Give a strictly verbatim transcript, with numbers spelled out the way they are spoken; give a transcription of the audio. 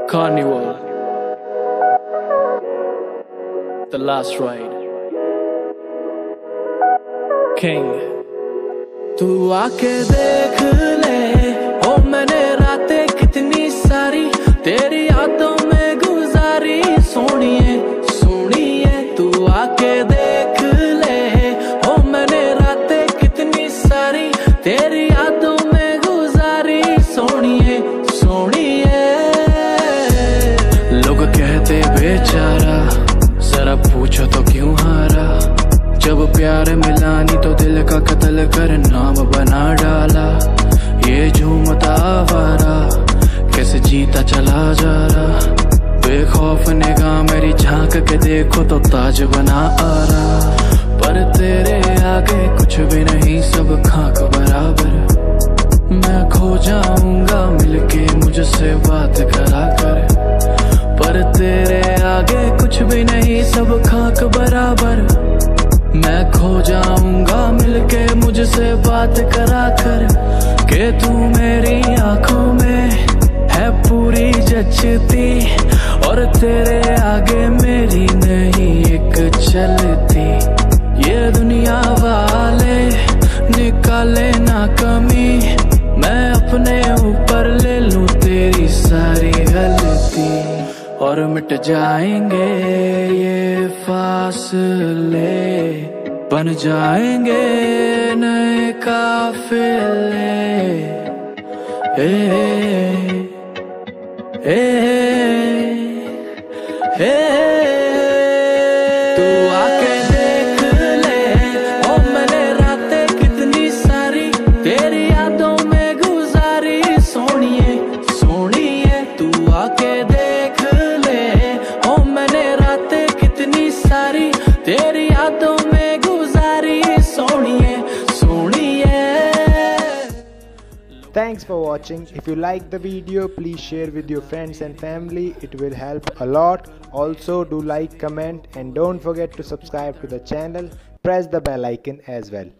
Carnival, The Last Ride, King। तू आके देख ले, ओ मैंने रातें कितनी सारी तेरी यादों में गुजारी। सोनिए सोनिए तू आके देख ले, ओ मैंने रातें कितनी सारी तेरी यादों में गुजारी। सोनिए सोनिए लोग कहते बेचारा, जरा पूछो तो क्यों हारा। जब प्यार मिला नहीं तो दिल का कत्ल कर नाम बना डाला। ये झूमता आवारा कैसे जीता चला जा रहा। बेखौफ निगाह मेरी झांक के देखो तो ताज बना आ रहा। पर तेरे आगे कुछ भी नहीं, सब खाक बराबर। मैं खो जाऊंगा मिलके मुझसे बात करा कर। पर तेरे आगे कुछ भी नहीं, सब खाक बराबर। मैं खो जाऊंगा मिलके मुझसे बात करा कर। के तू मेरी आंखों में है पूरी जचती, और तेरे आगे मेरी नहीं एक चलती। ये दुनिया वाले निकाले ना कमी, मैं अपने ऊपर ले लूं तेरी सारी गलती। और मिट जाएंगे ये फासले, बन जाएंगे नए काफिले। ए, ए, ए, तू आके देख ले, ओ मैंने रातें कितनी सारी तेरी यादों में गुजारी। सोनिए सोनिए तू आके देख ले, ओ मैंने रातें कितनी सारी तेरी यादों में गुजारी। सोनिए सोनिए। Thanks for watching. If you like the video, please share with your friends and family. It will help a lot. Also do like, comment and don't forget to subscribe to the channel. Press the bell icon as well.